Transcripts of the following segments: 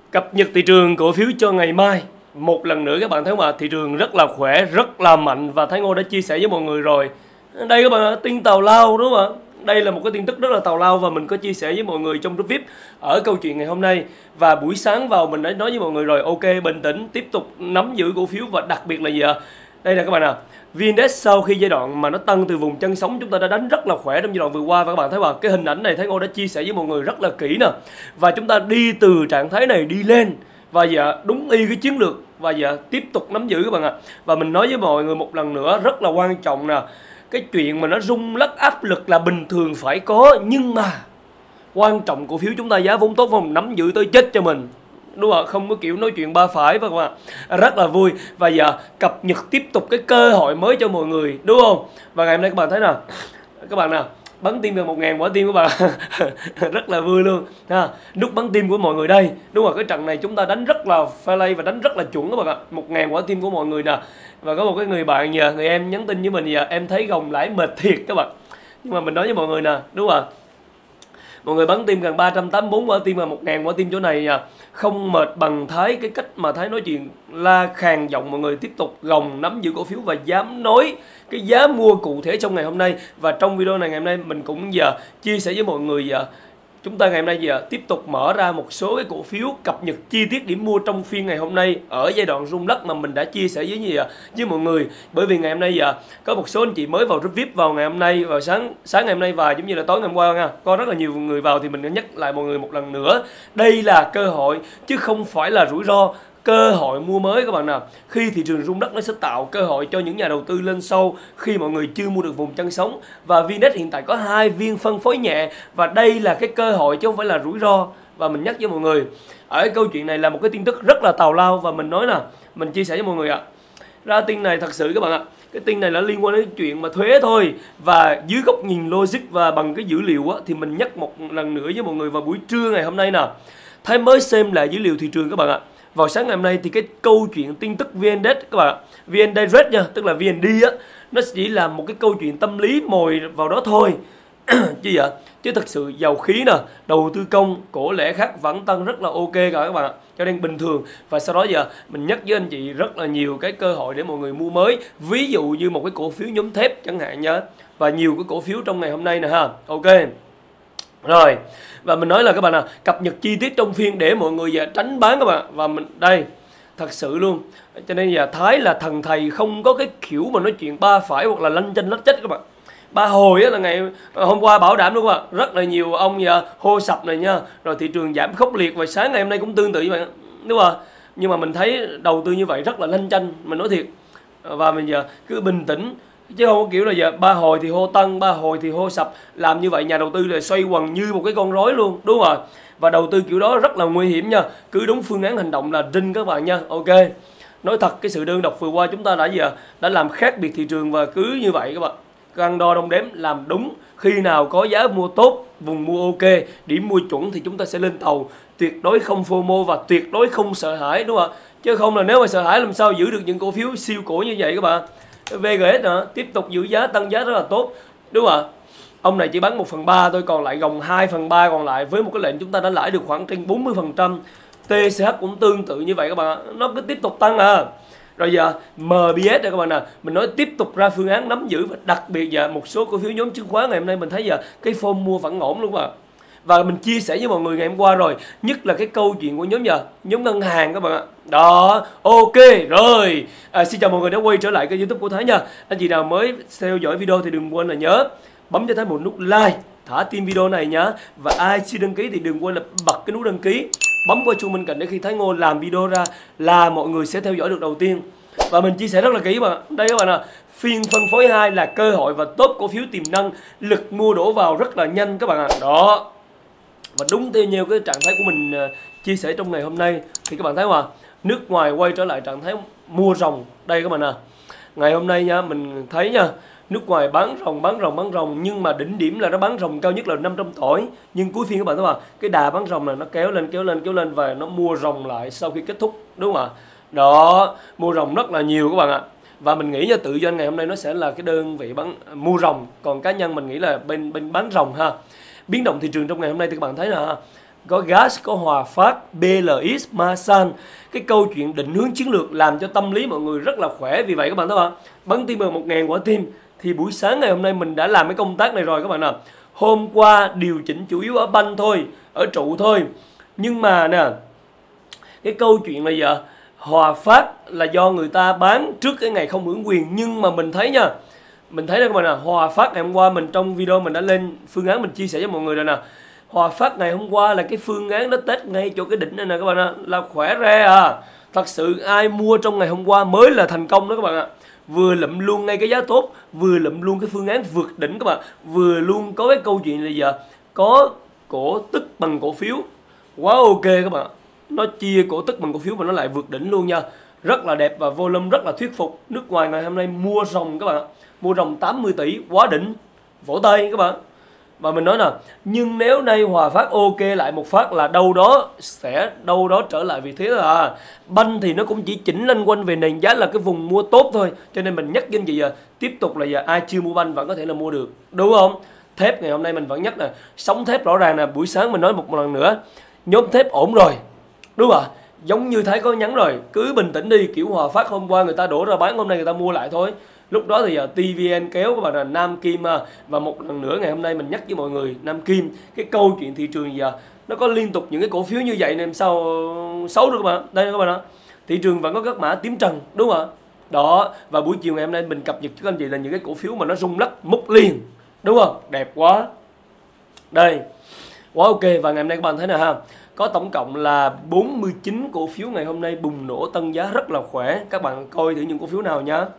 Cập nhật thị trường cổ phiếu cho ngày mai. Một lần nữa các bạn thấy mà thị trường rất là khỏe, rất là mạnh và Thái Ngô đã chia sẻ với mọi người rồi. Đây các bạn, tin tào lao đúng không ạ? Đây là một cái tin tức rất là tào lao và mình có chia sẻ với mọi người trong group VIP ở câu chuyện ngày hôm nay. Và buổi sáng vào mình đã nói với mọi người rồi, ok bình tĩnh, tiếp tục nắm giữ cổ phiếu và đặc biệt là gì ạ? Đây là các bạn nào, VN-Index sau khi giai đoạn mà nó tăng từ vùng chân sóng chúng ta đã đánh rất là khỏe trong giai đoạn vừa qua và các bạn thấy vào cái hình ảnh này Thái Ngô đã chia sẻ với mọi người rất là kỹ nè. Và chúng ta đi từ trạng thái này đi lên và đúng y cái chiến lược và tiếp tục nắm giữ các bạn ạ. Và mình nói với mọi người một lần nữa rất là quan trọng nè, cái chuyện mà nó rung lắc áp lực là bình thường phải có, nhưng mà quan trọng cổ phiếu chúng ta giá vốn tốt không, nắm giữ tới chết cho mình, đúng không? Không có kiểu nói chuyện ba phải và các bạn rất là vui. Và giờ cập nhật tiếp tục cái cơ hội mới cho mọi người, đúng không? Và ngày hôm nay các bạn thấy nào, các bạn nào bắn tim gần 1.000 quả tim các bạn rất là vui luôn ha. Nút bắn tim của mọi người đây, đúng không? Cái trận này chúng ta đánh rất là pha lay và đánh rất là chuẩn các bạn ạ. 1.000 quả tim của mọi người nè. Và có một cái người bạn người em nhắn tin với mình em thấy gồng lãi mệt thiệt các bạn, nhưng mà mình nói với mọi người nè, đúng không? Mọi người bắn tim gần 384 quả tim và 1.000 quả tim chỗ này không mệt bằng Thái, cái cách mà Thái nói chuyện la khàn giọng mọi người tiếp tục gồng nắm giữ cổ phiếu và dám nói cái giá mua cụ thể trong ngày hôm nay. Và trong video này ngày hôm nay mình cũng chia sẻ với mọi người chúng ta ngày hôm nay tiếp tục mở ra một số cái cổ phiếu cập nhật chi tiết điểm mua trong phiên ngày hôm nay ở giai đoạn rung lắc mà mình đã chia sẻ với mọi người. Bởi vì ngày hôm nay có một số anh chị mới vào group VIP vào ngày hôm nay, vào sáng ngày hôm nay và giống như là tối ngày hôm qua nha, có rất là nhiều người vào thì mình đã nhắc lại mọi người một lần nữa, đây là cơ hội chứ không phải là rủi ro. Cơ hội mua mới các bạn nào, khi thị trường rung lắc nó sẽ tạo cơ hội cho những nhà đầu tư lên sâu khi mọi người chưa mua được vùng chân sóng. Và VN-Index hiện tại có 2 viên phân phối nhẹ và đây là cái cơ hội chứ không phải là rủi ro. Và mình nhắc với mọi người ở cái câu chuyện này là một cái tin tức rất là tào lao và mình nói nè, mình chia sẻ với mọi người ạ. Ra tin này thật sự các bạn ạ, cái tin này là liên quan đến chuyện mà thuế thôi. Và dưới góc nhìn logic và bằng cái dữ liệu thì mình nhắc một lần nữa với mọi người vào buổi trưa ngày hôm nay nè. Thái mới xem lại dữ liệu thị trường các bạn ạ. Vào sáng ngày hôm nay thì cái câu chuyện tin tức VN-Index các bạn, VN Direct nha, tức là VND á, nó chỉ là một cái câu chuyện tâm lý mồi vào đó thôi. Chứ vậy? Chứ thật sự dầu khí nè, đầu tư công, cổ lẻ khác vẫn tăng rất là ok cả các bạn ạ. Cho nên bình thường. Và sau đó mình nhắc với anh chị rất là nhiều cái cơ hội để mọi người mua mới. Ví dụ như một cái cổ phiếu nhóm thép chẳng hạn nhớ. Và nhiều cái cổ phiếu trong ngày hôm nay nè ha. Ok. Rồi, và mình nói là các bạn cập nhật chi tiết trong phiên để mọi người tránh bán các bạn. Và mình đây, thật sự luôn. Cho nên Thái là thần thầy không có cái kiểu mà nói chuyện ba phải hoặc là lanh chanh lách chết các bạn. Ba hồi là ngày hôm qua bảo đảm đúng không ạ? Rất là nhiều ông hô sập này nha. Rồi thị trường giảm khốc liệt và sáng ngày hôm nay cũng tương tự như vậy, đúng không? Nhưng mà mình thấy đầu tư như vậy rất là lanh chanh, mình nói thiệt. Và mình cứ bình tĩnh, chứ không có kiểu là ba hồi thì hô tăng, ba hồi thì hô sập. Làm như vậy nhà đầu tư là xoay quần như một cái con rối luôn, đúng không ạ? Và đầu tư kiểu đó rất là nguy hiểm nha. Cứ đúng phương án hành động là rinh các bạn nha. Ok. Nói thật cái sự đơn độc vừa qua chúng ta đã làm khác biệt thị trường và cứ như vậy các bạn. Cân đo đong đếm làm đúng, khi nào có giá mua tốt, vùng mua ok, điểm mua chuẩn thì chúng ta sẽ lên tàu. Tuyệt đối không FOMO và tuyệt đối không sợ hãi, đúng không ạ? Chứ không là nếu mà sợ hãi làm sao giữ được những cổ phiếu siêu cổ như vậy các bạn. VGS tiếp tục giữ giá, tăng giá rất là tốt, đúng không ạ? Ông này chỉ bán 1/3 thôi, còn lại gồng 2/3 còn lại với một cái lệnh chúng ta đã lãi được khoảng trên 40%. TCH cũng tương tự như vậy các bạn, nó cứ tiếp tục tăng Rồi MBS đây các bạn mình nói tiếp tục ra phương án nắm giữ và đặc biệt một số cổ phiếu nhóm chứng khoán ngày hôm nay mình thấy cái form mua vẫn ổn luôn Và mình chia sẻ với mọi người ngày hôm qua rồi, nhất là cái câu chuyện của nhóm ngân hàng các bạn ạ. Đó, ok rồi. Xin chào mọi người đã quay trở lại kênh YouTube của Thái nha. Anh chị nào mới theo dõi video thì đừng quên là nhớ bấm cho Thái một nút like, thả tim video này nhá. Và ai chưa đăng ký thì đừng quên là bật cái nút đăng ký, bấm qua chuông bên cạnh để khi Thái Ngô làm video ra là mọi người sẽ theo dõi được đầu tiên. Và mình chia sẻ rất là kỹ mà. Đây các bạn phiên phân phối 2 là cơ hội và top cổ phiếu tiềm năng, lực mua đổ vào rất là nhanh các bạn Đó. Và đúng theo nhiều cái trạng thái của mình chia sẻ trong ngày hôm nay thì các bạn thấy mà nước ngoài quay trở lại trạng thái mua ròng. Đây các bạn ngày hôm nay nha, mình thấy nha, nước ngoài bán ròng nhưng mà đỉnh điểm là nó bán ròng cao nhất là 500 tỏi. Nhưng cuối phiên các bạn thấy mà cái đà bán ròng này nó kéo lên và nó mua ròng lại sau khi kết thúc, đúng không ạ? Đó, mua ròng rất là nhiều các bạn ạ. Và mình nghĩ tự doanh ngày hôm nay nó sẽ là cái đơn vị mua ròng, còn cá nhân mình nghĩ là bên bán ròng ha. Biến động thị trường trong ngày hôm nay thì các bạn thấy là có gas, có Hòa Phát, BLX, Masan. Cái câu chuyện định hướng chiến lược làm cho tâm lý mọi người rất là khỏe. Vì vậy các bạn thấy không? Bắn tim 1.000 quả tim. Thì buổi sáng ngày hôm nay mình đã làm cái công tác này rồi các bạn ạ. Hôm qua điều chỉnh chủ yếu ở banh thôi, ở trụ thôi. Nhưng mà nè, cái câu chuyện là giờ Hòa Phát là do người ta bán trước cái ngày không hưởng quyền. Nhưng mà mình thấy nha, mình thấy đó các bạn nè, Hòa Phát ngày hôm qua mình trong video mình đã lên phương án mình chia sẻ cho mọi người rồi nè. Hòa Phát ngày hôm qua là cái phương án nó test ngay chỗ cái đỉnh này nè các bạn ạ, là khỏe re à. Thật sự ai mua trong ngày hôm qua mới là thành công đó các bạn ạ. Vừa lụm luôn ngay cái giá tốt, vừa lụm luôn cái phương án vượt đỉnh các bạn, vừa luôn có cái câu chuyện là giờ có cổ tức bằng cổ phiếu. Quá ok các bạn. Nó chia cổ tức bằng cổ phiếu mà nó lại vượt đỉnh luôn nha. Rất là đẹp và volume rất là thuyết phục. Nước ngoài ngày hôm nay mua ròng các bạn, mua ròng 80 tỷ, quá đỉnh. Vỗ tay các bạn. Và mình nói nè, nhưng nếu nay Hòa Phát ok lại một phát là đâu đó sẽ đâu đó trở lại vị thế à. Banh thì nó cũng chỉ chỉnh lên quanh về nền giá là cái vùng mua tốt thôi. Cho nên mình nhắc với anh chị giờ tiếp tục là giờ ai chưa mua banh vẫn có thể là mua được, đúng không? Thép ngày hôm nay mình vẫn nhắc nè, sóng thép rõ ràng nè, buổi sáng mình nói một lần nữa, nhóm thép ổn rồi, đúng không ạ? Giống như thấy có nhắn rồi, cứ bình tĩnh đi, kiểu Hòa Phát hôm qua người ta đổ ra bán, hôm nay người ta mua lại thôi. Lúc đó thì TVN kéo các bạn là Nam Kim. Và một lần nữa ngày hôm nay mình nhắc với mọi người, Nam Kim, cái câu chuyện thị trường giờ nó có liên tục những cái cổ phiếu như vậy nên sao xấu được các bạn. Đây các bạn ạ, thị trường vẫn có các mã tím trần, đúng không ạ? Đó, và buổi chiều ngày hôm nay mình cập nhật cho các anh chị là những cái cổ phiếu mà nó rung lắc múc liền, đúng không? Đẹp quá. Đây, quá ok. Và ngày hôm nay các bạn thấy nè ha, có tổng cộng là 49 cổ phiếu ngày hôm nay bùng nổ tăng giá rất là khỏe. Các bạn coi thử những cổ phiếu nào nhá.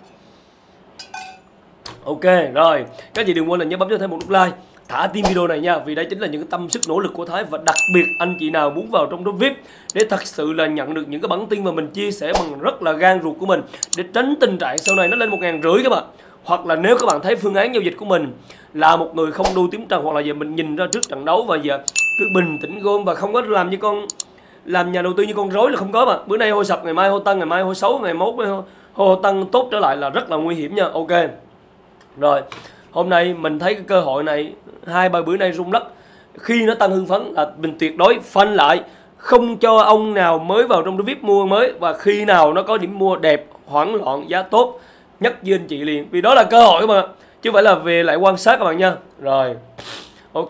Ok, rồi, các chị đừng quên là nhớ bấm cho thêm một nút like, thả tim video này nha, vì đây chính là những cái tâm sức nỗ lực của Thái. Và đặc biệt anh chị nào muốn vào trong group VIP để thật sự là nhận được những cái bản tin mà mình chia sẻ bằng rất là gan ruột của mình, để tránh tình trạng sau này nó lên 1.500 các bạn. Hoặc là nếu các bạn thấy phương án giao dịch của mình là một người không đu tím trần, hoặc là giờ mình nhìn ra trước trận đấu và giờ cứ bình tĩnh gom và không có làm nhà đầu tư như con rối là không có mà. Bữa nay hô sập, ngày mai hô tăng, ngày mai hô xấu, ngày mốt hô tăng tốt trở lại là rất là nguy hiểm nha. Ok. Rồi, hôm nay mình thấy cái cơ hội này 2-3 bữa nay rung lắc, khi nó tăng hưng phấn là mình tuyệt đối phanh lại, không cho ông nào mới vào trong VIP mua mới. Và khi nào nó có điểm mua đẹp, hoảng loạn, giá tốt, nhắc với anh chị liền, vì đó là cơ hội mà, chứ không phải là về lại quan sát các bạn nha. Rồi, ok.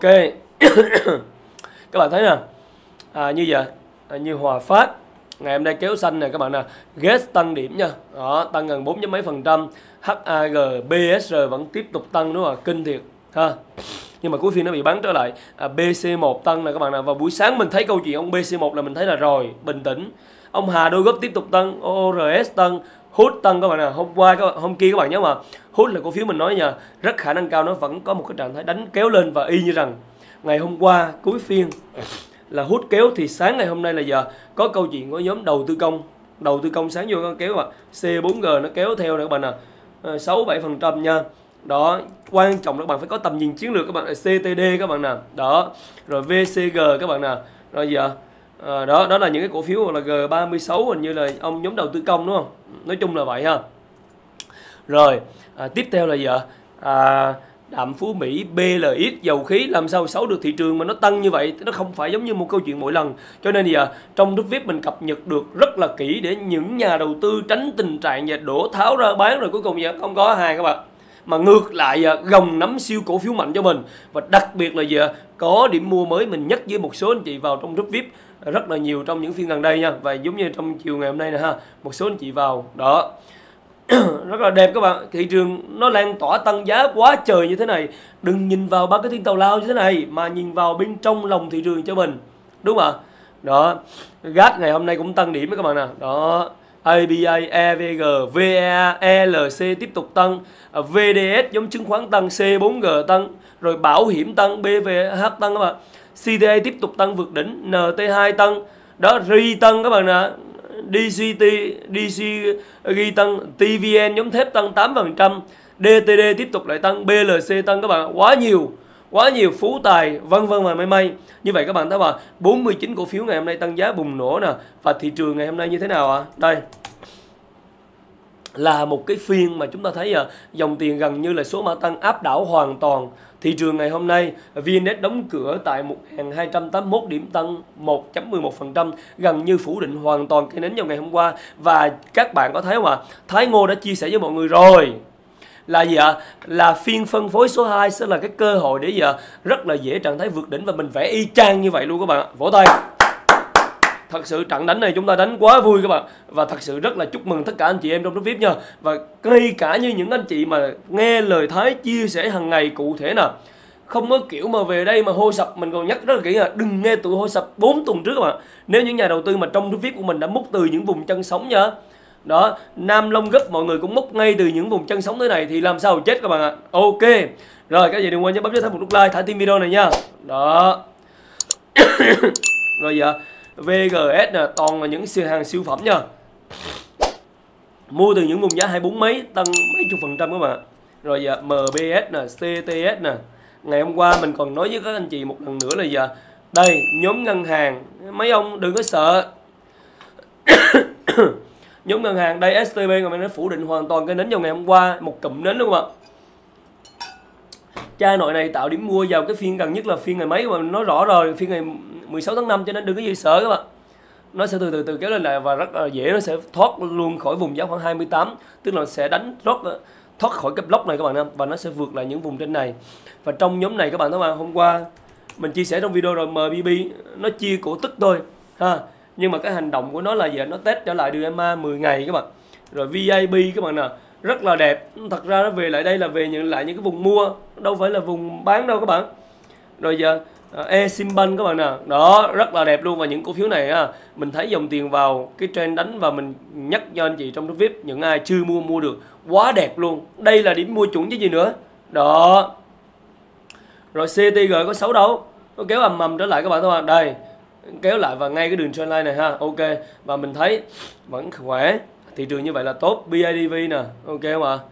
Các bạn thấy nè, như vậy, như Hòa Phát ngày hôm nay kéo xanh này các bạn nè, GES tăng điểm nha, đó, tăng gần 4 mấy %. HAG, BSR vẫn tiếp tục tăng, đúng không? Kinh thiệt ha. Nhưng mà cuối phiên nó bị bán trở lại. BC1 tăng nè các bạn nè. Và buổi sáng mình thấy câu chuyện ông BC1 là mình thấy là rồi, bình tĩnh. Ông Hà Đôi Góp tiếp tục tăng, ORS tăng, HOOD tăng các bạn nè. Hôm kia các bạn nhớ mà, HOOD là cổ phiếu mình nói nha, rất khả năng cao nó vẫn có một cái trạng thái đánh kéo lên. Và y như rằng ngày hôm qua cuối phiên là HOOD kéo, thì sáng ngày hôm nay là giờ có câu chuyện của nhóm đầu tư công. Đầu tư công sáng vô nó kéo C4G nó kéo theo nè các bạn nè, 6-7% nha. Đó, quan trọng là các bạn phải có tầm nhìn chiến lược các bạn. CTD các bạn nè, đó, rồi VCG các bạn nè, rồi giờ đó là những cái cổ phiếu, hoặc là G36 hình như là ông nhóm đầu tư công, đúng không? Nói chung là vậy ha. Rồi, tiếp theo là giờ Đạm Phú Mỹ, BLX, dầu khí làm sao xấu được thị trường mà nó tăng như vậy, nó không phải giống như một câu chuyện mỗi lần. Cho nên giờ trong group VIP mình cập nhật được rất là kỹ để những nhà đầu tư tránh tình trạng và đổ tháo ra bán rồi cuối cùng giờ không có hàng các bạn. Mà ngược lại gồng nắm siêu cổ phiếu mạnh cho mình. Và đặc biệt là giờ có điểm mua mới, mình nhắc với một số anh chị vào trong group VIP rất là nhiều trong những phiên gần đây nha. Và giống như trong chiều ngày hôm nay nè ha, một số anh chị vào đó. Rất là đẹp các bạn. Thị trường nó lan tỏa tăng giá quá trời như thế này, đừng nhìn vào ba cái thiên tàu lao như thế này, mà nhìn vào bên trong lòng thị trường cho mình, đúng không ạ? Đó, GAT ngày hôm nay cũng tăng điểm các bạn nè. Đó, ABA, EVG, VEA, ELC tiếp tục tăng, VDS giống chứng khoán tăng, C4G tăng, rồi bảo hiểm tăng, BVH tăng các bạn, CTA tiếp tục tăng vượt đỉnh, NT2 tăng, đó, RI tăng các bạn nè, DCG tăng, TVN nhóm thép tăng 8%, DTD tiếp tục lại tăng, BLC tăng các bạn, quá nhiều, Phú Tài vân vân và may. Như vậy các bạn thấy mà 49 cổ phiếu ngày hôm nay tăng giá bùng nổ nè. Và thị trường ngày hôm nay như thế nào ạ? Đây là một cái phiên mà chúng ta thấy dòng tiền gần như là số mã tăng áp đảo hoàn toàn Thị trường ngày hôm nay, VN-Index đóng cửa tại 1.281 điểm, tăng 1.11%, gần như phủ định hoàn toàn cây nến trong ngày hôm qua. Và các bạn có thấy không ạ? Thái Ngô đã chia sẻ với mọi người rồi. Là gì ạ? Là phiên phân phối số 2 sẽ là cái cơ hội để gì ạ? Rất là dễ trạng thái vượt đỉnh, và mình vẽ y chang như vậy luôn các bạn ạ. Vỗ tay. Thật sự trận đánh này chúng ta đánh quá vui các bạn. Và thật sự rất là chúc mừng tất cả anh chị em trong group VIP nha. Và ngay cả như những anh chị mà nghe lời Thái chia sẻ hàng ngày cụ thể nè, không có kiểu mà về đây mà hô sập. Mình còn nhắc rất là kỹ là đừng nghe tụi hô sập 4 tuần trước các bạn. Nếu những nhà đầu tư mà trong group VIP của mình đã múc từ những vùng chân sóng nha, đó, Nam Long Gấp mọi người cũng múc ngay từ những vùng chân sóng thế này thì làm sao chết các bạn ạ. Ok. Rồi các gì đừng quên nhớ bấm cho Thái một nút like, thả tim video này nha. Đó. Rồi giờ VGS nè, toàn là những hàng siêu phẩm nha. Mua từ những vùng giá 24 mấy, tăng mấy chục % các bạn. Rồi giờ MBS nè, CTS nè. Ngày hôm qua mình còn nói với các anh chị một lần nữa là giờ đây, nhóm ngân hàng, mấy ông đừng có sợ. Nhóm ngân hàng đây, STB ngày hôm nay nó phủ định hoàn toàn cái nến vào ngày hôm qua, một cụm nến đúng không ạ? Cha nội này tạo điểm mua vào cái phiên gần nhất là phiên ngày mấy mà mình nói rõ rồi, phiên ngày 16 tháng 5, cho nên đừng có gì sợ các bạn. Nó sẽ từ từ kéo lên lại và rất là dễ, nó sẽ thoát luôn khỏi vùng giá khoảng 28, tức là sẽ đánh thoát khỏi cái block này các bạn nha, và nó sẽ vượt lại những vùng trên này. Và trong nhóm này các bạn thấy không, hôm qua mình chia sẻ trong video rồi, MBB nó chia cổ tức thôi ha, nhưng mà cái hành động của nó là gì? Nó test trở lại đường EMA 10 ngày các bạn. Rồi VIP các bạn nè, rất là đẹp. Thật ra nó về lại đây là về nhận lại những cái vùng mua, đâu phải là vùng bán đâu các bạn. Rồi giờ Eximbank các bạn nè, đó rất là đẹp luôn. Và những cổ phiếu này mình thấy dòng tiền vào cái trend đánh, và mình nhắc cho anh chị trong group VIP những ai chưa mua được, quá đẹp luôn. Đây là điểm mua chuẩn chứ gì nữa. Đó. Rồi CTG có xấu đâu, nó kéo ầm trở lại các bạn thấy không? Đây kéo lại và ngay cái đường trendline này ha. Ok, và mình thấy vẫn khỏe, thị trường như vậy là tốt. BIDV nè, ok không ạ?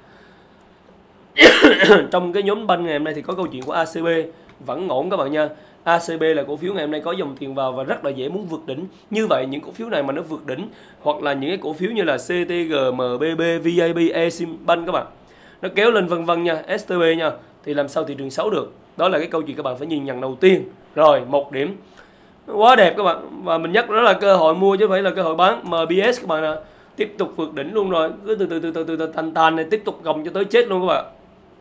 Trong cái nhóm banh ngày hôm nay thì có câu chuyện của ACB vẫn ổn các bạn nha. ACB là cổ phiếu ngày hôm nay có dòng tiền vào và rất là dễ muốn vượt đỉnh. Như vậy những cổ phiếu này mà nó vượt đỉnh, hoặc là những cái cổ phiếu như là CTG, MBB, VIP, Eximbank các bạn, nó kéo lên vân vân nha, STB nha, thì làm sao thị trường xấu được. Đó là cái câu chuyện các bạn phải nhìn nhận đầu tiên. Rồi, một điểm quá đẹp các bạn, và mình nhắc đó là cơ hội mua chứ không phải là cơ hội bán. MBS các bạn nè, tiếp tục vượt đỉnh luôn rồi, cứ từ tàn này tiếp tục gồng cho tới chết luôn các bạn.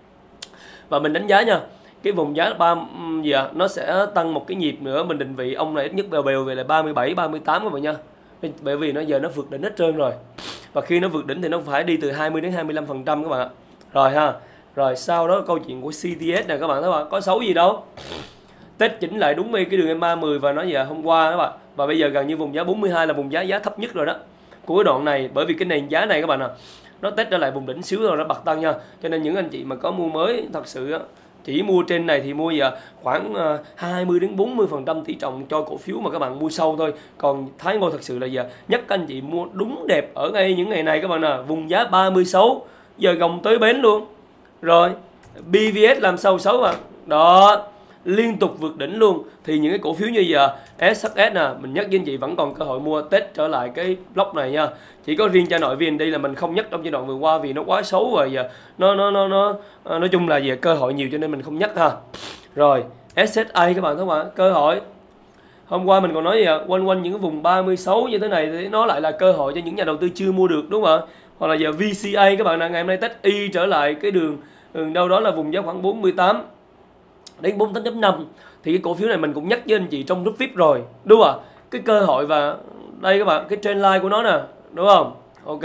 Và mình đánh giá nha, cái vùng giá nó sẽ tăng một cái nhịp nữa. Mình định vị ông này ít nhất bèo về là 37, 38 các bạn nha, bởi vì nó giờ nó vượt đỉnh hết trơn rồi. Và khi nó vượt đỉnh thì nó phải đi từ 20 đến 25% các bạn ạ. Rồi ha. Rồi sau đó câu chuyện của CTS này các bạn thấy không? Có xấu gì đâu. Test chỉnh lại đúng cái đường EMA 10 và nó giờ hôm qua các bạn. Và bây giờ gần như vùng giá 42 là vùng giá thấp nhất rồi đó. Của cái đoạn này, bởi vì cái nền giá này các bạn ạ, nó test trở lại vùng đỉnh xíu rồi nó bật tăng nha. Cho nên những anh chị mà có mua mới thật sự chỉ mua trên này thì mua giờ khoảng 20 đến 40% tỷ trọng cho cổ phiếu mà các bạn mua sâu thôi. Còn Thái Ngô thật sự là giờ nhắc các anh chị mua đúng đẹp ở ngay những ngày này các bạn nè, vùng giá 36 giờ gồng tới bến luôn. Rồi BVS làm sao xấu mà đó, liên tục vượt đỉnh luôn. Thì những cái cổ phiếu như giờ SHS nè, mình nhắc với anh chị vẫn còn cơ hội mua test trở lại cái block này nha. Chỉ có riêng cha nội VND là mình không nhắc trong giai đoạn vừa qua vì nó quá xấu rồi, giờ nó nói chung là về cơ hội nhiều cho nên mình không nhắc ha. Rồi SSA các bạn thấy không ạ? Cơ hội hôm qua mình còn nói gì ạ? Quanh những cái vùng 36 như thế này thì nó lại là cơ hội cho những nhà đầu tư chưa mua được đúng không ạ? Hoặc là giờ VCA các bạn, là ngày hôm nay test y trở lại cái đường đâu đó là vùng giá khoảng 48 đến 48.5. Thì cái cổ phiếu này mình cũng nhắc với anh chị trong group VIP rồi, đúng không ạ? Cái cơ hội, và đây các bạn, cái trendline của nó nè, đúng không? Ok,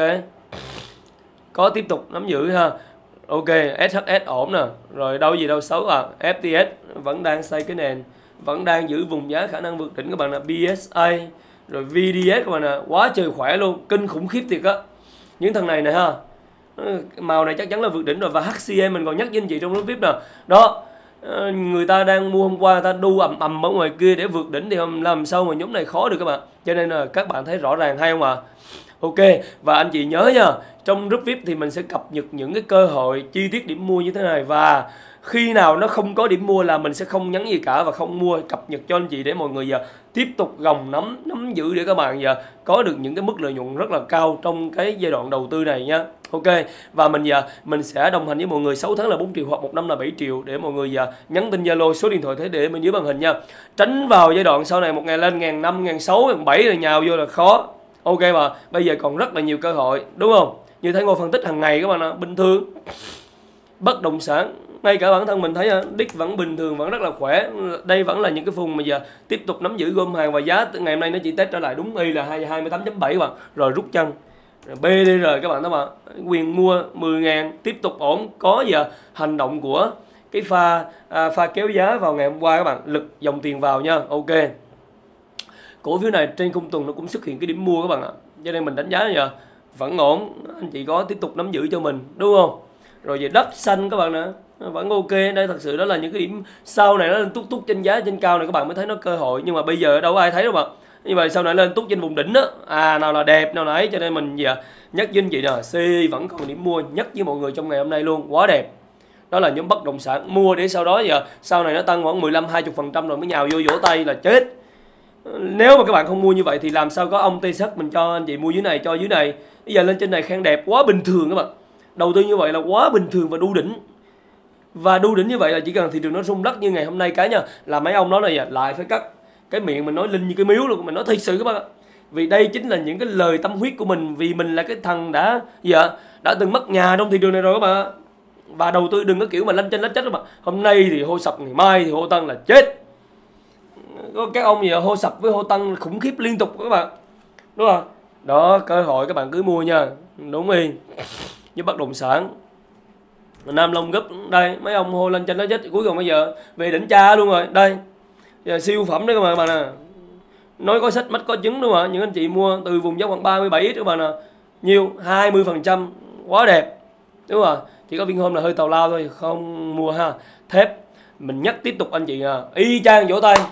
có tiếp tục nắm giữ ha. Ok, SHS ổn nè, rồi đâu gì đâu xấu à. FTS vẫn đang xây cái nền, vẫn đang giữ vùng giá khả năng vượt đỉnh các bạn nè. BSA rồi VDS các bạn nè, quá trời khỏe luôn, kinh khủng khiếp thiệt á. Những thằng này nè ha, màu này chắc chắn là vượt đỉnh rồi. Và HCM mình còn nhắc với anh chị trong group VIP nè, đó, người ta đang mua hôm qua, người ta đu ầm ở ngoài kia để vượt đỉnh thì làm sao mà nhóm này khó được các bạn. Cho nên là các bạn thấy rõ ràng hay không ạ? Ok, và anh chị nhớ nha, trong group VIP thì mình sẽ cập nhật những cái cơ hội chi tiết điểm mua như thế này. Và khi nào nó không có điểm mua là mình sẽ không nhắn gì cả và không mua, cập nhật cho anh chị để mọi người giờ tiếp tục gồng nắm giữ để các bạn giờ có được những cái mức lợi nhuận rất là cao trong cái giai đoạn đầu tư này nha. Ok, và mình sẽ đồng hành với mọi người 6 tháng là 4 triệu hoặc 1 năm là 7 triệu để mọi người nhắn tin Zalo, số điện thoại thế để bên dưới màn hình nha. Tránh vào giai đoạn sau này 1 ngày lên 1.500, 1.600, 1.700 là nhào vô là khó. Ok, mà bây giờ còn rất là nhiều cơ hội đúng không? Như Thái Ngô phân tích hàng ngày các bạn ạ, bình thường. Bất động sản ngay cả bản thân mình thấy đích vẫn bình thường, vẫn rất là khỏe. Đây vẫn là những cái vùng mà giờ tiếp tục nắm giữ gom hàng và giá ngày hôm nay nó chỉ test trở lại đúng y là 28.7 bạn, rồi rút chân. BDR các bạn đó mà quyền mua 10.000 tiếp tục ổn, có giờ hành động của cái pha kéo giá vào ngày hôm qua các bạn, lực dòng tiền vào nha. Ok, cổ phiếu này trên khung tuần nó cũng xuất hiện cái điểm mua các bạn ạ, cho nên mình đánh giá giờ vẫn ổn, anh chị có tiếp tục nắm giữ cho mình đúng không? Rồi về đất xanh các bạn nè, vẫn ok. Đây thật sự đó là những cái điểm sau này nó lên tút trên giá trên cao này các bạn mới thấy nó cơ hội, nhưng mà bây giờ đâu có ai thấy đâu mà. Nhưng mà sau này lên tút trên vùng đỉnh đó, nào là đẹp nào là ấy, cho nên mình nhắc với anh chị nè, CI vẫn còn điểm mua, nhắc với mọi người trong ngày hôm nay luôn, quá đẹp. Đó là nhóm bất động sản, mua để sau đó sau này nó tăng khoảng 15-20% rồi mới nhào vô vỗ tay là chết. Nếu mà các bạn không mua như vậy thì làm sao có ông Tây Sắc mình cho anh chị mua dưới này, cho dưới này. Bây giờ lên trên này khen đẹp quá bình thường các bạn. Đầu tư như vậy là quá bình thường và đu đỉnh. Và đu đỉnh như vậy là chỉ cần thị trường nó rung lắc như ngày hôm nay cái nha, là mấy ông nói là lại phải cắt cái miệng mình nói linh như cái miếu luôn. Mình nói thật sự các bạn ạ. Vì đây chính là những cái lời tâm huyết của mình, vì mình là cái thằng đã từng mất nhà trong thị trường này rồi các bạn. Và đầu tư đừng có kiểu mà lanh chanh lách chết các bạn. Hôm nay thì hô sập, ngày mai thì hô tăng là chết. Các ông hô sập với hô tăng khủng khiếp liên tục các bạn, đúng không? Đó, cơ hội các bạn cứ mua nha, đúng yên. Với bất động sản Nam Long Group đây, mấy ông hô lên trên nó chết, cuối cùng bây giờ về đỉnh cha luôn rồi. Đây giờ siêu phẩm đấy các bạn nè, nói có sách mắt có chứng đúng không ạ? Những anh chị mua từ vùng giá khoảng 37 các bạn nè, nhiều 20%, quá đẹp đúng không ạ? Chỉ có Vinhome là hơi tào lao thôi, không mua ha. Thép mình nhắc tiếp tục anh chị y chang vỗ tay.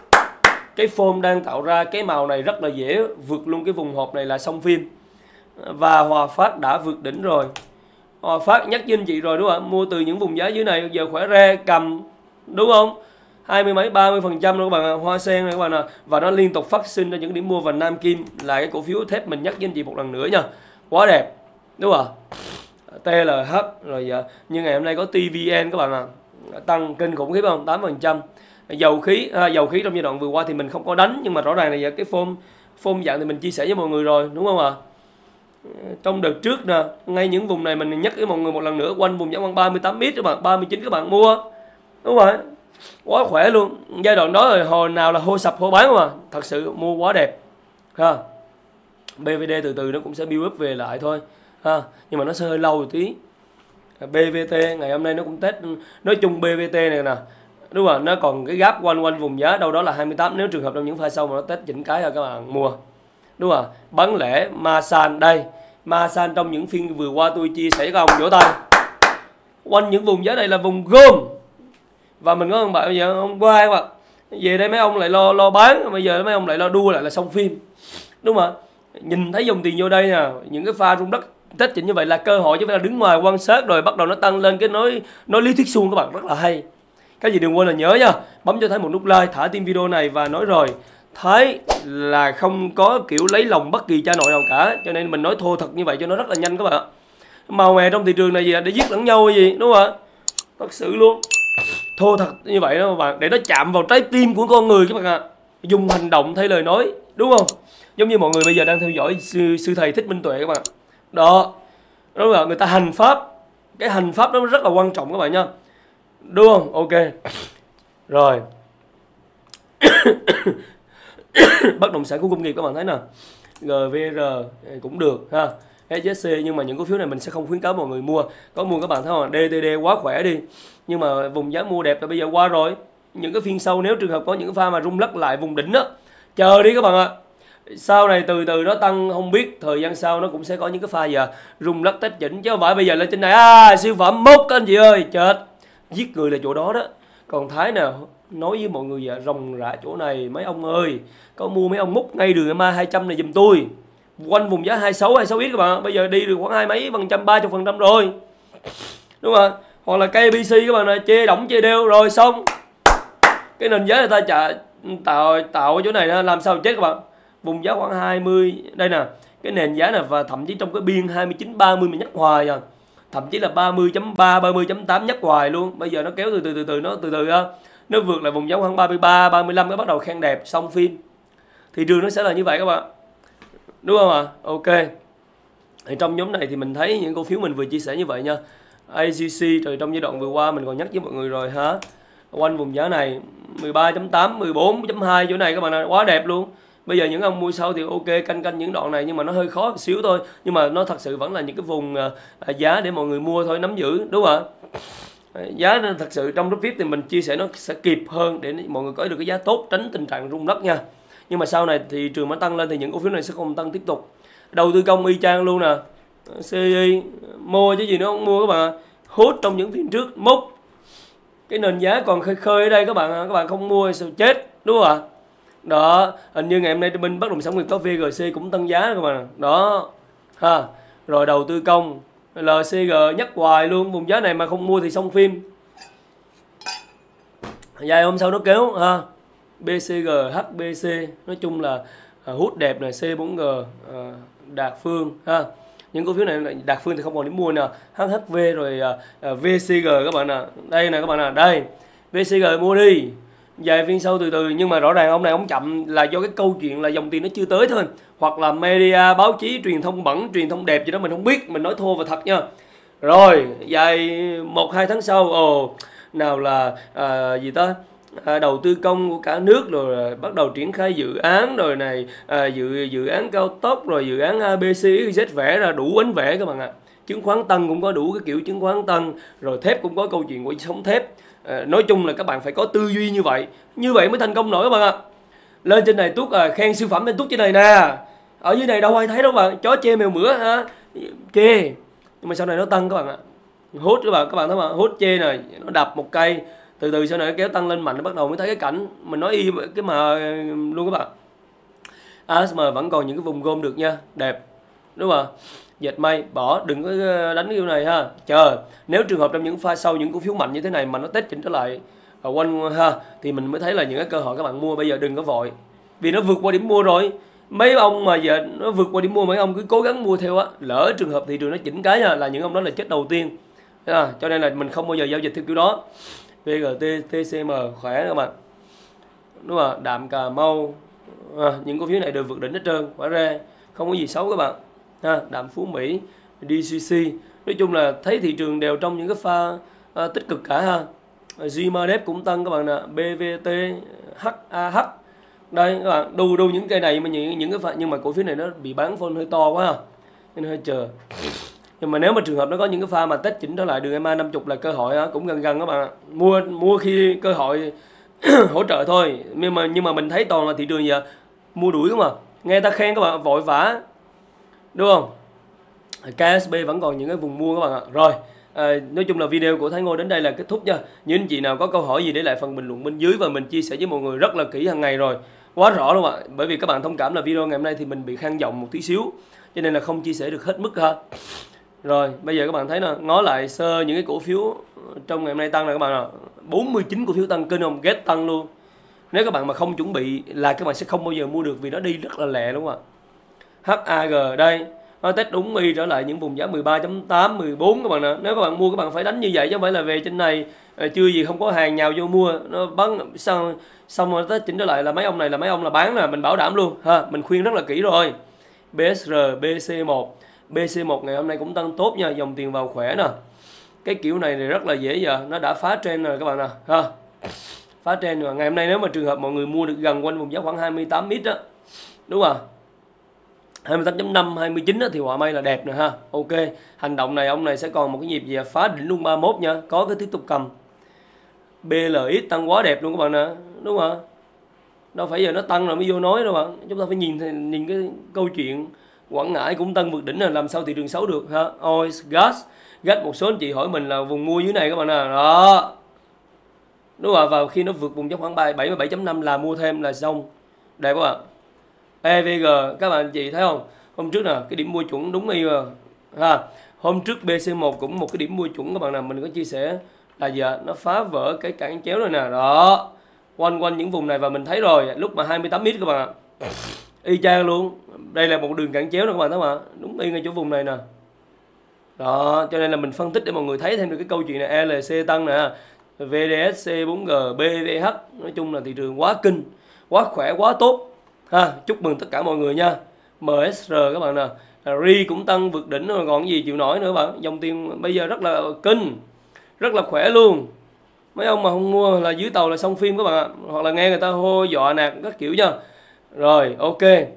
Cái form đang tạo ra cái màu này rất là dễ vượt luôn cái vùng hộp này là Song Phim. Và Hòa Phát đã vượt đỉnh rồi. Hòa Phát nhắc với anh chị rồi đúng không ạ? Mua từ những vùng giá dưới này giờ khỏe re cầm đúng không? 20 mấy 30% luôn các bạn. Hoa Sen này các bạn ạ. Và nó liên tục phát sinh ra những điểm mua. Và Nam Kim là cái cổ phiếu thép mình nhắc với anh chị một lần nữa nha. Quá đẹp đúng không ạ? TLH rồi như ngày hôm nay có TVN các bạn ạ. Tăng kinh khủng khiếp không? 8%. Dầu khí trong giai đoạn vừa qua thì mình không có đánh, nhưng mà rõ ràng là cái form dạng thì mình chia sẻ với mọi người rồi đúng không ạ? Trong đợt trước nè, ngay những vùng này mình nhắc với mọi người một lần nữa, quanh vùng giá khoảng 38 ít các bạn, 39 các bạn mua. Đúng rồi. Quá khỏe luôn. Giai đoạn đó rồi hồi nào là hô sập hô bán mà, thật sự mua quá đẹp. Ha. BVD từ từ nó cũng sẽ build up về lại thôi. Ha, nhưng mà nó sẽ hơi lâu một tí. BVT ngày hôm nay nó cũng test, nói chung BVT này nè, đúng rồi, nó còn cái gap quanh vùng giá đâu đó là 28, nếu trường hợp trong những pha sau mà nó test chỉnh cái là các bạn mua. Đúng rồi, bán lẻ Masan đây. Masan trong những phiên vừa qua tôi chia sẻ các ông vỗ tay. Quanh những vùng giá này là vùng gom. Và mình có bạn bây giờ hôm qua các bạn, về đây mấy ông lại lo bán, bây giờ mấy ông lại lo đua lại là Song Phim. Đúng không ạ? Nhìn thấy dòng tiền vô đây nè, những cái pha rung đất test chỉnh như vậy là cơ hội chứ phải là đứng ngoài quan sát rồi bắt đầu nó tăng lên cái nói lý thuyết suông các bạn, rất là hay. Cái gì đừng quên là nhớ nha, bấm cho Thái một nút like, thả tim video này và nói rồi, Thái là không có kiểu lấy lòng bất kỳ cha nội nào cả, cho nên mình nói thô thật như vậy cho nó rất là nhanh các bạn ạ. Màu mè trong thị trường này gì để giết lẫn nhau hay gì, đúng không ạ? Thật sự luôn, thô thật như vậy đó các bạn, để nó chạm vào trái tim của con người các bạn ạ. Dùng hành động thay lời nói, đúng không? Giống như mọi người bây giờ đang theo dõi sư thầy Thích Minh Tuệ các bạn. Đó, đúng rồi, người ta hành pháp, cái hành pháp đó rất là quan trọng các bạn nha. Đúng không? Ok. Rồi. Bất động sản khu công nghiệp các bạn thấy nè, GVR cũng được ha, SSC, nhưng mà những cổ phiếu này mình sẽ không khuyến cáo mọi người mua. Có mua các bạn thấy không? DTD quá khỏe đi, nhưng mà vùng giá mua đẹp là bây giờ qua rồi. Những cái phiên sau nếu trường hợp có những cái pha mà rung lắc lại vùng đỉnh đó, chờ đi các bạn ạ. Sau này từ từ nó tăng không biết, thời gian sau nó cũng sẽ có những cái pha giờ rung lắc test chỉnh, chứ không phải bây giờ lên trên này siêu phẩm mốc các anh chị ơi, chết, giết người là chỗ đó đó. Còn Thái nào nói với mọi người rồng rã chỗ này, mấy ông ơi, có mua mấy ông múc ngay đường MA 200 này giùm tôi, quanh vùng giá 26 ít các bạn, bây giờ đi được khoảng 20 mấy %, 30% rồi, đúng không? hoặc là KBC các bạn ơi, chê đỏng chê đeo rồi xong. Cái nền giá người ta tạo ở chỗ này làm sao chết các bạn. Vùng giá khoảng 20 đây nè, cái nền giá này, và thậm chí trong cái biên 29 30 mình nhắc hoài à, thậm chí là 30.3 30.8 nhắc hoài luôn. Bây giờ nó kéo từ từ nó vượt lại vùng giá khoảng 33 35 cái bắt đầu khen đẹp xong phim. Thị trường nó sẽ là như vậy các bạn, đúng không ạ? Ok, thì trong nhóm này thì mình thấy những cổ phiếu mình vừa chia sẻ như vậy nha. AGC rồi trong giai đoạn vừa qua mình còn nhắc với mọi người rồi hả, quanh vùng giá này 13.8 14.2 chỗ này các bạn ơi, quá đẹp luôn. Bây giờ những ông mua sâu thì ok, canh những đoạn này nhưng mà nó hơi khó một xíu thôi, nhưng mà nó thật sự vẫn là những cái vùng giá để mọi người mua thôi, nắm giữ, đúng không ạ? Giá nên thật sự trong group VIP thì mình chia sẻ nó sẽ kịp hơn để mọi người có được cái giá tốt, tránh tình trạng rung lắc nha. Nhưng mà sau này thị trường mới tăng lên thì những cổ phiếu này sẽ không tăng tiếp tục. Đầu tư công y chang luôn nè, CI mua chứ gì nữa không mua các bạn, hút trong những phiên trước mốc cái nền giá còn khơi khơi ở đây các bạn không mua sao chết, đúng không ạ? Đó, hình như ngày hôm nay bên bất động sản Việt có VGC cũng tăng giá các bạn đó ha. Rồi đầu tư công LCG nhắc hoài luôn, vùng giá này mà không mua thì xong phim. Vài hôm sau nó kéo ha, BCG, HBC nói chung là hút đẹp này, C4G, Đạt Phương ha. Những cổ phiếu này Đạt Phương thì không còn điểm mua nè, HHV rồi VCG các bạn nè, đây nè các bạn nè, đây VCG mua đi, vài phiên sau từ từ. Nhưng mà rõ ràng ông này ông chậm là do cái câu chuyện là dòng tiền nó chưa tới thôi, hoặc là media báo chí truyền thông bẩn truyền thông đẹp gì đó mình không biết, mình nói thô và thật nha. Rồi vài 1-2 tháng sau nào là gì ta, đầu tư công của cả nước rồi bắt đầu triển khai dự án rồi này, dự án cao tốc rồi dự án ABCZ vẽ ra đủ bánh vẽ các bạn ạ. Chứng khoán tăng cũng có đủ cái kiểu chứng khoán tăng, rồi thép cũng có câu chuyện của sống thép. Nói chung là các bạn phải có tư duy như vậy mới thành công nổi các bạn ạ. Lên trên này Tuốt khen siêu phẩm lên Tuốt trên này nè, ở dưới này đâu ai thấy đâu bạn, chó chê mèo mửa ha, chê. Nhưng mà sau này nó tăng các bạn ạ, hút các bạn thấy mà, hút chê này nó đập một cây, từ từ sau này nó kéo tăng lên mạnh, nó bắt đầu mới thấy cái cảnh mình nói y cái mà luôn các bạn. ASM vẫn còn những cái vùng gom được nha, đẹp, đúng không ạ? Dệt may bỏ, đừng có đánh cái kiểu này ha, chờ nếu trường hợp trong những pha sau những cổ phiếu mạnh như thế này mà nó test chỉnh trở lại quanh ha, thì mình mới thấy là những cái cơ hội các bạn mua. Bây giờ đừng có vội, vì nó vượt qua điểm mua rồi. Mấy ông mà giờ nó vượt qua điểm mua, mấy ông cứ cố gắng mua theo á, lỡ trường hợp thị trường nó chỉnh cái là những ông đó là chết đầu tiên. Cho nên là mình không bao giờ giao dịch theo kiểu đó. VGT, TCM khỏe các bạn, đúng không? Đạm Cà Mau, những cổ phiếu này đều vượt đỉnh hết trơn, quả ra không có gì xấu các bạn. Đạm Phú Mỹ, DCC, nói chung là thấy thị trường đều trong những cái pha tích cực cả ha. GMADEP cũng tăng các bạn nè, BVT, HAH, đây các bạn, đu những cây này mà những cái pha, nhưng mà cổ phiếu này nó bị bán phân hơi to quá ha, nên hơi chờ. Nhưng mà nếu mà trường hợp nó có những cái pha mà test chỉnh trở lại đường MA 50 là cơ hội cũng gần các bạn, mua khi cơ hội hỗ trợ thôi. Nhưng mà mình thấy toàn là thị trường giờ mua đuổi không à, nghe ta khen các bạn vội vã, đúng không? KSB vẫn còn những cái vùng mua các bạn ạ. Rồi nói chung là video của Thái Ngô đến đây là kết thúc nha. Những anh chị nào có câu hỏi gì để lại phần bình luận bên dưới, và mình chia sẻ với mọi người rất là kỹ hàng ngày rồi, quá rõ luôn ạ. Bởi vì các bạn thông cảm là video ngày hôm nay thì mình bị khan giọng một tí xíu, cho nên là không chia sẻ được hết mức ha. Rồi bây giờ các bạn thấy nè, ngó lại sơ những cái cổ phiếu trong ngày hôm nay tăng này các bạn ạ, 49 cổ phiếu tăng, kinh không? Get tăng luôn. Nếu các bạn mà không chuẩn bị là các bạn sẽ không bao giờ mua được, vì nó đi rất là lẹ đúng không ạ. HAG đây, nó test đúng y trở lại những vùng giá 13.8, 14 các bạn nè. Nếu các bạn mua các bạn phải đánh như vậy, chứ không phải là về trên này chưa gì không có hàng nhào vô mua, nó bắn xong rồi test chỉnh trở lại là mấy ông này là mấy ông là bán nè, mình bảo đảm luôn ha, mình khuyên rất là kỹ rồi. BSR, BC1 ngày hôm nay cũng tăng tốt nha, dòng tiền vào khỏe nè. Cái kiểu này thì rất là dễ giờ, nó đã phá trend rồi các bạn nè ha. Phá trend rồi. Ngày hôm nay nếu mà trường hợp mọi người mua được gần quanh vùng giá khoảng 28 ít á, đúng không? 28.5, 29 á, thì họa may là đẹp nè ha. Ok, hành động này ông này sẽ còn một cái nhịp gì phá đỉnh luôn 31 nha, có cái tiếp tục cầm. BLX tăng quá đẹp luôn các bạn nè, đúng không? Đâu phải giờ nó tăng rồi mới vô nói đâu bạn. Chúng ta phải nhìn cái câu chuyện. Quảng Ngãi cũng tăng vượt đỉnh là làm sao thị trường xấu được ha. Oil, gas, một số anh chị hỏi mình là vùng mua dưới này các bạn nè. Đó. Đúng rồi, vào khi nó vượt vùng giá khoảng 77.5 là mua thêm là xong. Đây các bạn. EVG các bạn chị thấy không? Hôm trước nè, cái điểm mua chuẩn đúng y rồi. Ha. Hôm trước BC1 cũng một cái điểm mua chuẩn các bạn nào, mình có chia sẻ là giờ nó phá vỡ cái cản chéo rồi nè. Đó, quanh những vùng này và mình thấy rồi, lúc mà 28 mít các bạn ạ, y chang luôn. Đây là một đường cản chéo nè các bạn thấy không ạ? Đúng y ngay chỗ vùng này nè. Đó, cho nên là mình phân tích để mọi người thấy thêm được cái câu chuyện này. LC tăng nè, VDSC 4G, BVH, nói chung là thị trường quá kinh, quá khỏe, quá tốt ha. Chúc mừng tất cả mọi người nha. MSR các bạn nè, RI cũng tăng vượt đỉnh rồi còn gì chịu nổi nữa bạn. Dòng tiền bây giờ rất là kinh, rất là khỏe luôn. Mấy ông mà không mua là dưới tàu là xong phim các bạn ạ, hoặc là nghe người ta hô dọa nạt các kiểu nha. Rồi ok,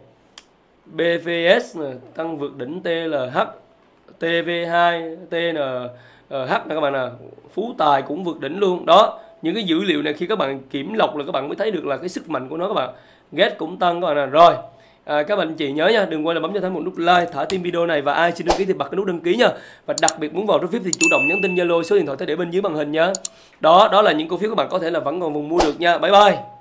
BVS tăng vượt đỉnh, TLH, TV2, TNH nè các bạn nè, Phú Tài cũng vượt đỉnh luôn. Đó, những cái dữ liệu này khi các bạn kiểm lọc là các bạn mới thấy được là cái sức mạnh của nó các bạn. GET cũng tăng các bạn nè. Rồi các bạn chị nhớ nha, đừng quên là bấm cho Thái một nút like, thả tim video này, và ai chưa đăng ký thì bật cái nút đăng ký nha. Và đặc biệt muốn vào group VIP thì chủ động nhắn tin Zalo, số điện thoại Thái để bên dưới màn hình nha. Đó là những cổ phiếu các bạn có thể là vẫn còn vùng mua được nha. Bye bye.